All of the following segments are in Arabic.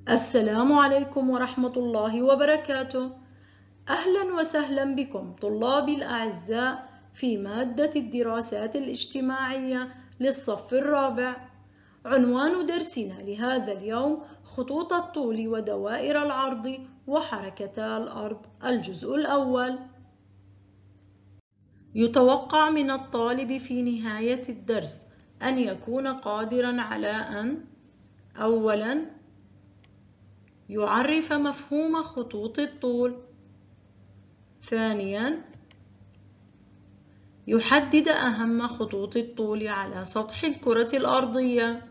السلام عليكم ورحمة الله وبركاته. أهلا وسهلا بكم طلابي الأعزاء في مادة الدراسات الاجتماعية للصف الرابع. عنوان درسنا لهذا اليوم خطوط الطول ودوائر العرض وحركتا الأرض. الجزء الأول. يتوقع من الطالب في نهاية الدرس أن يكون قادرا على أن: أولا، يعرف مفهوم خطوط الطول. ثانياً، يحدد أهم خطوط الطول على سطح الكرة الأرضية.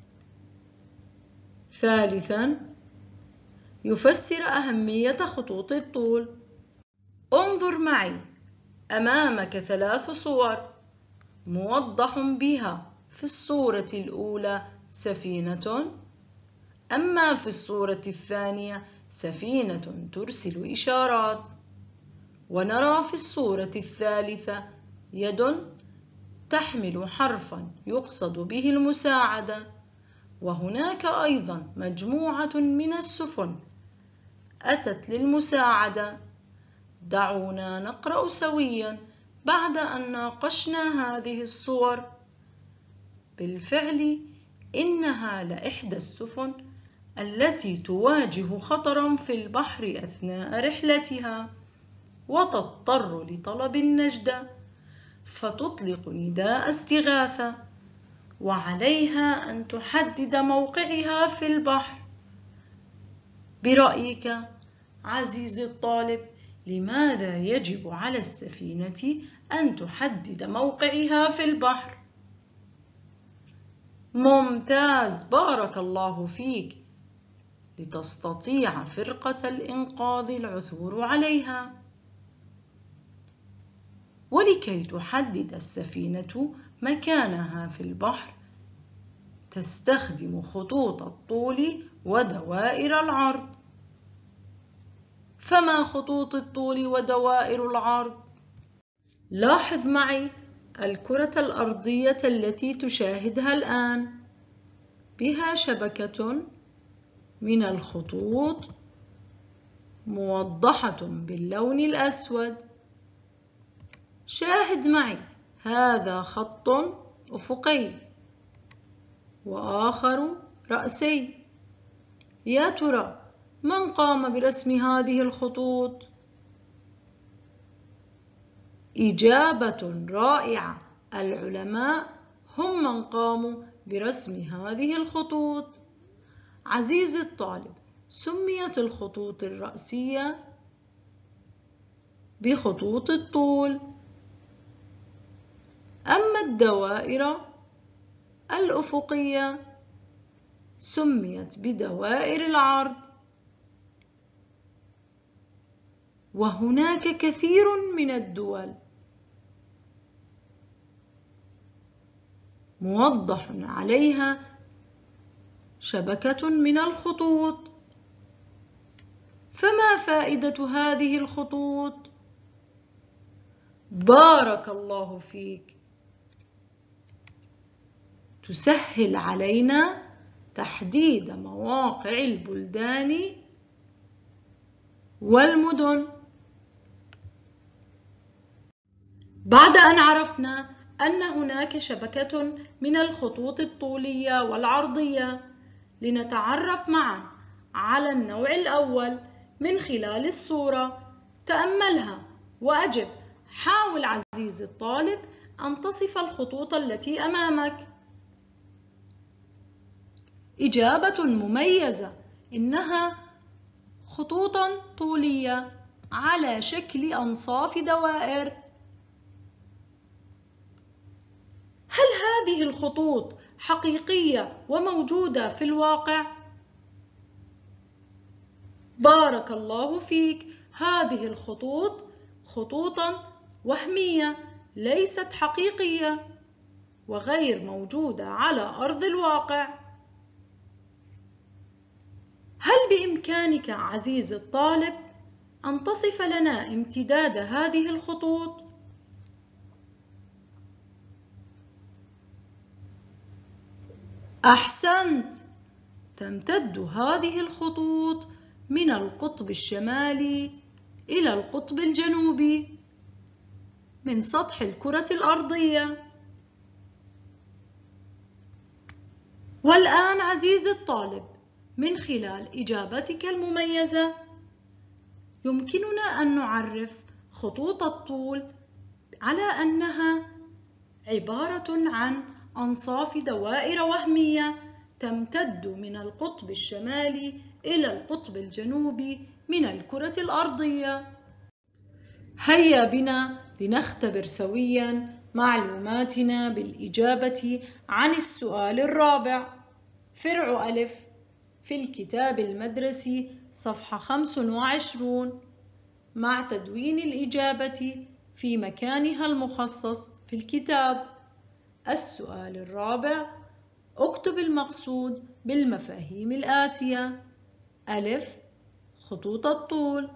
ثالثاً، يفسر أهمية خطوط الطول. انظر معي، أمامك 3 صور موضح بها في الصورة الأولى سفينة، أما في الصورة الثانية سفينة ترسل إشارات، ونرى في الصورة الثالثة يد تحمل حرفاً يقصد به المساعدة، وهناك أيضاً مجموعة من السفن أتت للمساعدة. دعونا نقرأ سوياً بعد أن ناقشنا هذه الصور. بالفعل إنها لإحدى السفن التي تواجه خطراً في البحر أثناء رحلتها، وتضطر لطلب النجدة، فتطلق نداء استغاثة، وعليها أن تحدد موقعها في البحر. برأيك عزيزي الطالب، لماذا يجب على السفينة أن تحدد موقعها في البحر؟ ممتاز، بارك الله فيك، لتستطيع فرقة الإنقاذ العثور عليها. ولكي تحدد السفينة مكانها في البحر تستخدم خطوط الطول ودوائر العرض. فما خطوط الطول ودوائر العرض؟ لاحظ معي الكرة الأرضية التي تشاهدها الآن، بها شبكة من الخطوط موضحة باللون الأسود. شاهد معي، هذا خط أفقي وآخر رأسي. يا ترى من قام برسم هذه الخطوط؟ إجابة رائعة، العلماء هم من قاموا برسم هذه الخطوط. عزيزي الطالب، سميت الخطوط الرأسية بخطوط الطول، أما الدوائر الأفقية سميت بدوائر العرض. وهناك كثير من الدول موضح عليها شبكة من الخطوط. فما فائدة هذه الخطوط؟ بارك الله فيك، تسهل علينا تحديد مواقع البلدان والمدن. بعد أن عرفنا أن هناك شبكة من الخطوط الطولية والعرضية، لنتعرف معا على النوع الأول من خلال الصورة. تأملها وأجب. حاول عزيزي الطالب أن تصف الخطوط التي أمامك. إجابة مميزة، إنها خطوط طولية على شكل أنصاف دوائر. هل هذه الخطوط حقيقية وموجودة في الواقع؟ بارك الله فيك، هذه الخطوط خطوطا وهمية ليست حقيقية وغير موجودة على أرض الواقع. هل بإمكانك عزيزي الطالب أن تصف لنا امتداد هذه الخطوط؟ أحسنت، تمتد هذه الخطوط من القطب الشمالي إلى القطب الجنوبي من سطح الكرة الأرضية. والآن عزيزي الطالب، من خلال إجابتك المميزة يمكننا أن نعرف خطوط الطول على أنها عبارة عن أنصاف دوائر وهمية تمتد من القطب الشمالي إلى القطب الجنوبي من الكرة الأرضية. هيا بنا لنختبر سوياً معلوماتنا بالإجابة عن السؤال الرابع. فرع ألف في الكتاب المدرسي صفحة 25 مع تدوين الإجابة في مكانها المخصص في الكتاب. السؤال الرابع: اكتب المقصود بالمفاهيم الآتية. ألف: خطوط الطول.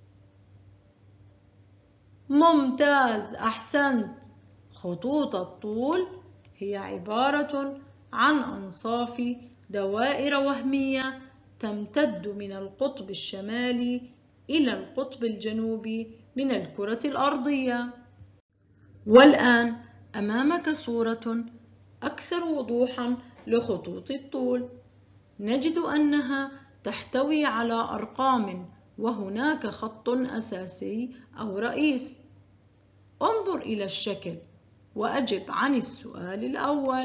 ممتاز، أحسنت. خطوط الطول هي عبارة عن أنصاف دوائر وهمية تمتد من القطب الشمالي إلى القطب الجنوبي من الكرة الأرضية. والآن أمامك صورة أكثر وضوحاً لخطوط الطول. نجد أنها تحتوي على أرقام وهناك خط أساسي أو رئيس. انظر إلى الشكل وأجب عن السؤال الأول.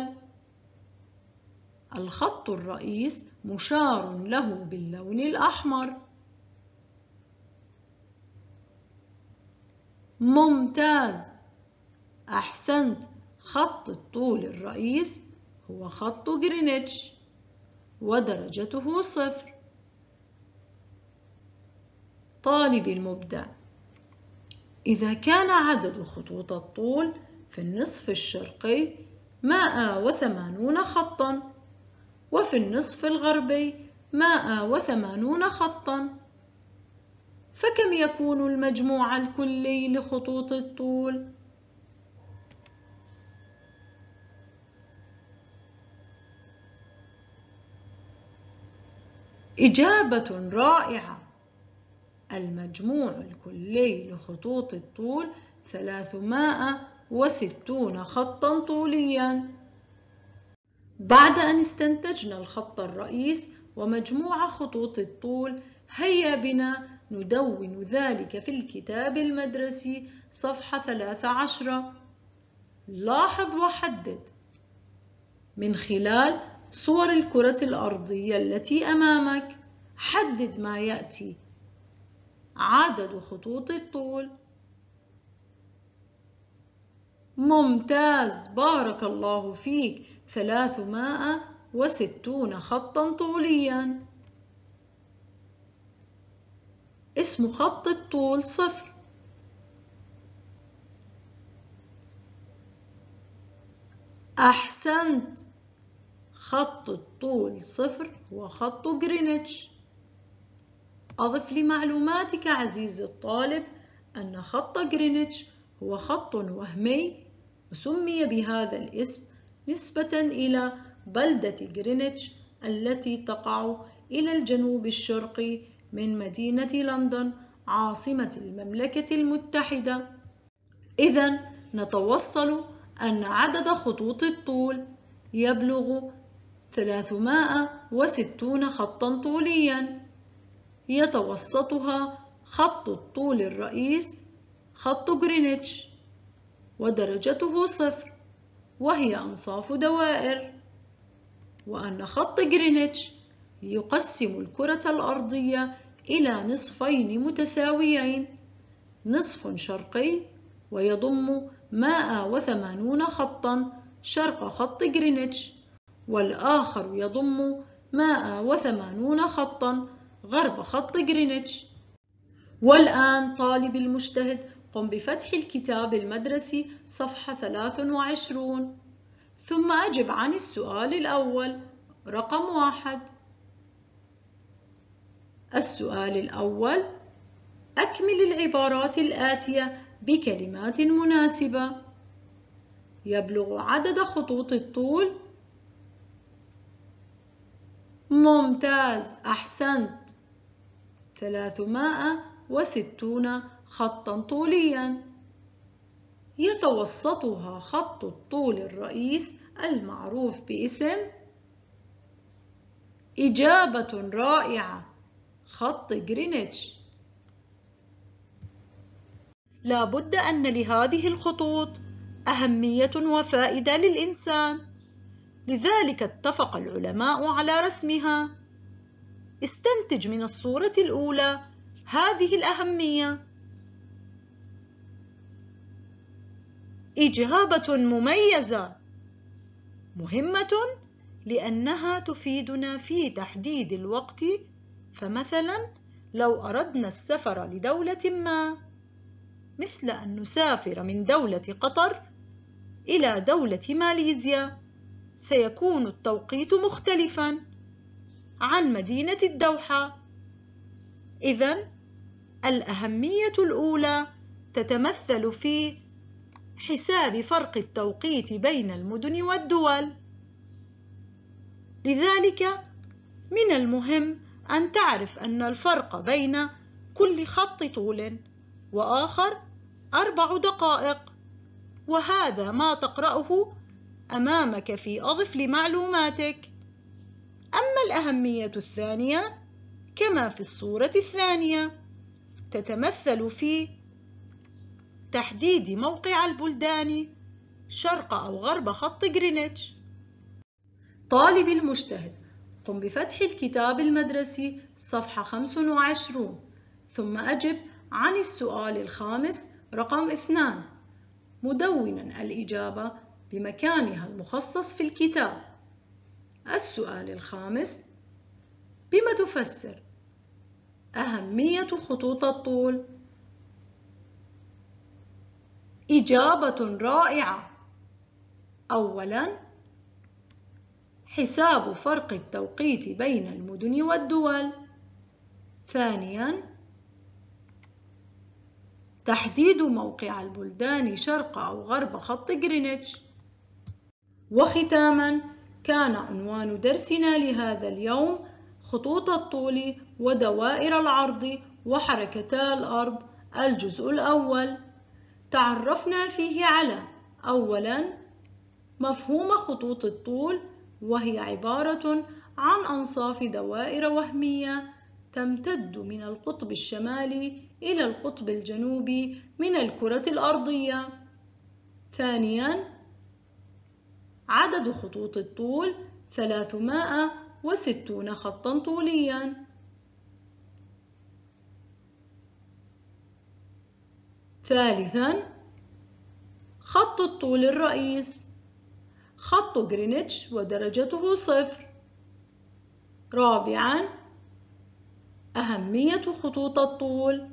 الخط الرئيس مشار له باللون الأحمر. ممتاز، أحسنت. خط الطول الرئيس هو خط غرينتش ودرجته 0. طالب المبدع، إذا كان عدد خطوط الطول في النصف الشرقي 180 خطاً وفي النصف الغربي 180 خطاً، فكم يكون المجموع الكلي لخطوط الطول؟ إجابة رائعة. المجموع الكلي لخطوط الطول 360 خطاً طولياً. بعد أن استنتجنا الخط الرئيس ومجموع خطوط الطول، هيا بنا ندون ذلك في الكتاب المدرسي صفحة 13. لاحظ وحدد من خلال صور الكرة الأرضية التي أمامك. حدد ما يأتي: عدد خطوط الطول. ممتاز، بارك الله فيك، 360 خطاً طولياً. اسم خط الطول 0. أحسنت، خط الطول 0 هو خط غرينتش. أضف لمعلوماتك عزيزي الطالب أن خط غرينتش هو خط وهمي وسمي بهذا الاسم نسبة إلى بلدة غرينتش التي تقع إلى الجنوب الشرقي من مدينة لندن عاصمة المملكة المتحدة. إذن نتوصل أن عدد خطوط الطول يبلغ 360 خطاً طولياً، يتوسطها خط الطول الرئيس خط غرينتش ودرجته 0 وهي أنصاف دوائر، وأن خط غرينتش يقسم الكرة الأرضية إلى نصفين متساويين، نصف شرقي ويضم 180 خطاً شرق خط غرينتش، والآخر يضم 180 خطاً غرب خط غرينتش. والآن طالب المجتهد، قم بفتح الكتاب المدرسي صفحة 23 ثم أجب عن السؤال الأول رقم 1. السؤال الأول: أكمل العبارات الآتية بكلمات مناسبة. يبلغ عدد خطوط الطول ممتاز، أحسنت. 360 خطا طوليا يتوسطها خط الطول الرئيس المعروف باسم. إجابة رائعة، خط غرينتش. لا بد أن لهذه الخطوط أهمية وفائدة للإنسان، لذلك اتفق العلماء على رسمها. استنتج من الصورة الأولى هذه الأهمية. إجابة مميزة، مهمة لأنها تفيدنا في تحديد الوقت. فمثلا لو أردنا السفر لدولة ما، مثل أن نسافر من دولة قطر إلى دولة ماليزيا، سيكون التوقيت مختلفا عن مدينة الدوحة. إذن الأهمية الأولى تتمثل في حساب فرق التوقيت بين المدن والدول. لذلك من المهم أن تعرف أن الفرق بين كل خط طول وآخر 4 دقائق، وهذا ما تقرأه أمامك في أضف لمعلوماتك. أما الأهمية الثانية كما في الصورة الثانية تتمثل في تحديد موقع البلدان شرق أو غرب خط غرينتش. طالب المجتهد، قم بفتح الكتاب المدرسي صفحة 25 ثم أجب عن السؤال الخامس رقم 2 مدونا الإجابة بمكانها المخصص في الكتاب. السؤال الخامس: بما تفسر أهمية خطوط الطول؟ إجابة رائعة. أولاً، حساب فرق التوقيت بين المدن والدول. ثانياً، تحديد موقع البلدان شرق أو غرب خط غرينتش. وختاماً، كان عنوان درسنا لهذا اليوم خطوط الطول ودوائر العرض وحركتا الأرض، الجزء الأول. تعرفنا فيه على: أولاً، مفهوم خطوط الطول، وهي عبارة عن أنصاف دوائر وهمية تمتد من القطب الشمالي إلى القطب الجنوبي من الكرة الأرضية. ثانياً، عدد خطوط الطول 360 خطاً طولياً. ثالثاً، خط الطول الرئيس، خط غرينتش ودرجته 0. رابعاً، أهمية خطوط الطول.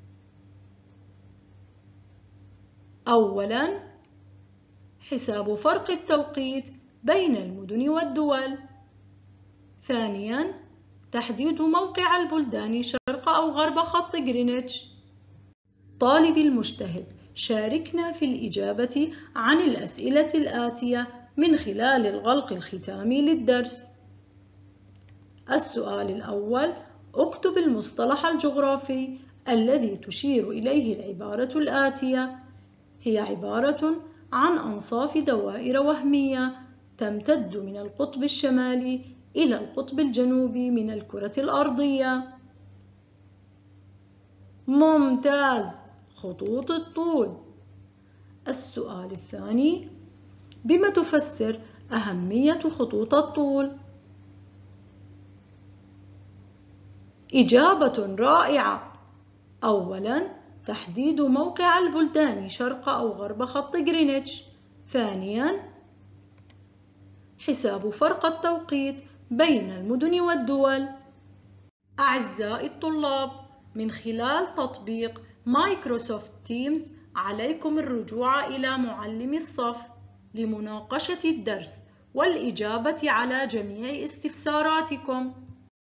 أولاً، حساب فرق التوقيت بين المدن والدول. ثانياً، تحديد موقع البلدان شرق أو غرب خط غرينتش. طالب المجتهد، شاركنا في الإجابة عن الأسئلة الآتية من خلال الغلق الختامي للدرس. السؤال الأول: اكتب المصطلح الجغرافي الذي تشير إليه العبارة الآتية. هي عبارة عن أنصاف دوائر وهمية تمتد من القطب الشمالي إلى القطب الجنوبي من الكرة الأرضية. ممتاز، خطوط الطول. السؤال الثاني: بما تفسر أهمية خطوط الطول؟ إجابة رائعة. أولاً، تحديد موقع البلدان شرق أو غرب خط غرينتش. ثانياً، حساب فرق التوقيت بين المدن والدول. أعزائي الطلاب، من خلال تطبيق مايكروسوفت تيمز عليكم الرجوع إلى معلم الصف لمناقشة الدرس والإجابة على جميع استفساراتكم.